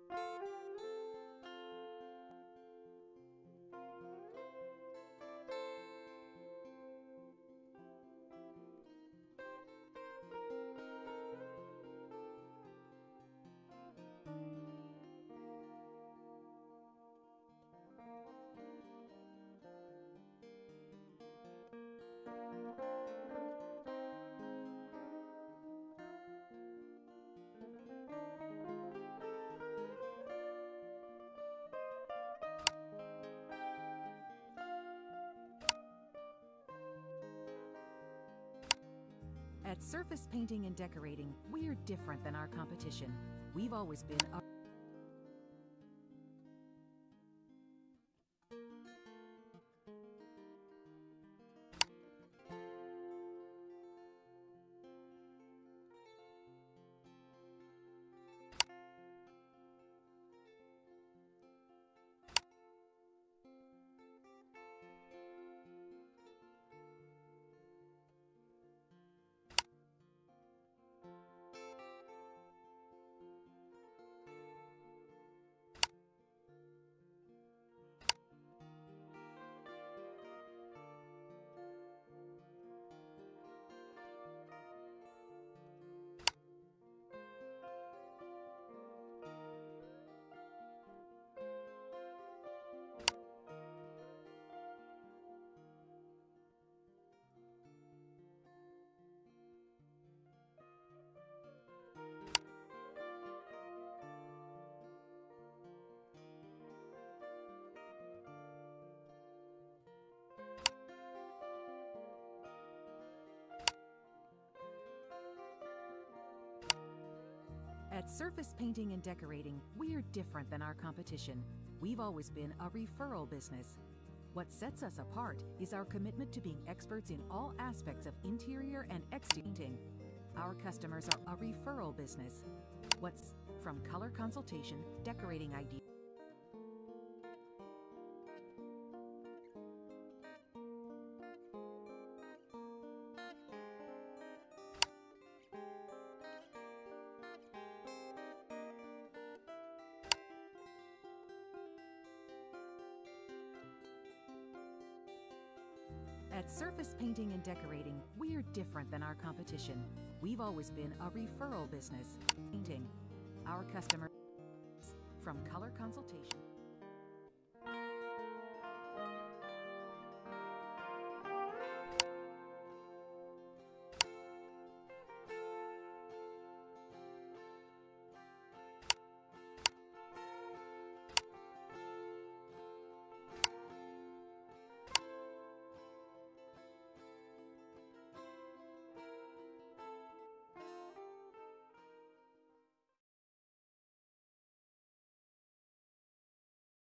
At Surface Painting and Decorating, we're different than our competition. We've always been a At Surface Painting and Decorating, we're different than our competition. We've always been a referral business. What sets us apart is our commitment to being experts in all aspects of interior and exterior painting. Our customers are a referral business. What's from color consultation, decorating ideas, At Surface Painting and Decorating, we're different than our competition. We've always been a referral business. Painting. Our customers from color consultation.